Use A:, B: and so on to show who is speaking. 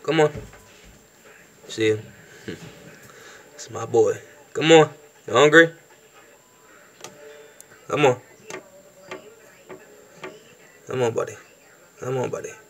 A: Come on. See him. It's my boy. Come on. You hungry? Come on. Come on, buddy. Come on, buddy.